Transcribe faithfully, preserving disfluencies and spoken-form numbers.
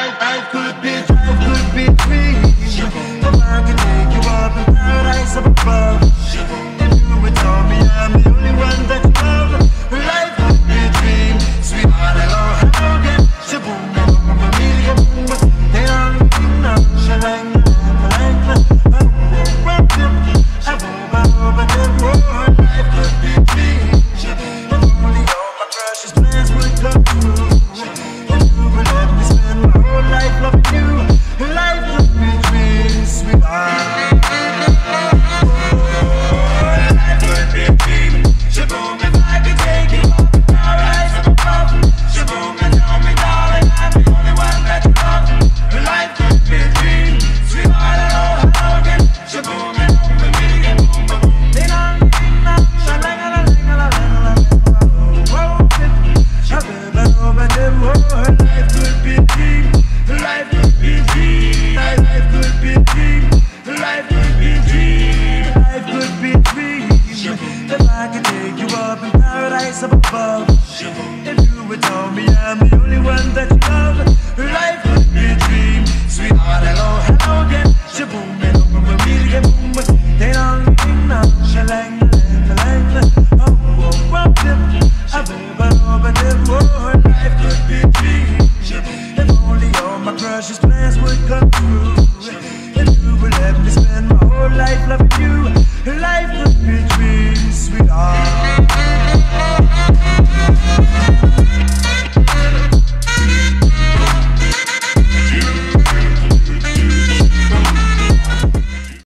Life, life could be, life could be dream. If I could take you up in paradise up above. If you would tell me I'm the only one that you love. Life could be a dream. Sweetheart, hello, hello again. Shaboom, boom, boom, million boom. They don't know. Shalang, shalang, shalang. Life could be a dream. If only all my precious plans would come true. If you would let me spend my whole life loving you. Life could be a dream, sweetheart. Life could be a dream. Shaboom, if I could take you up in paradise up above. Shaboom, and tell me, darling, I'm the only one that you love. Life could be a dream, sweetheart. Hello, hello again. Shaboom, and boom, and million boom, boom. Ding dong, ding dong, shalang, shalang, shalang, shalang. Life could be a dream. Life could be a dream. Life could be a dream. Life could be a dream. Life could be a dream. If I could take you up in paradise up above. If you would tell me I'm the only one that you love. Life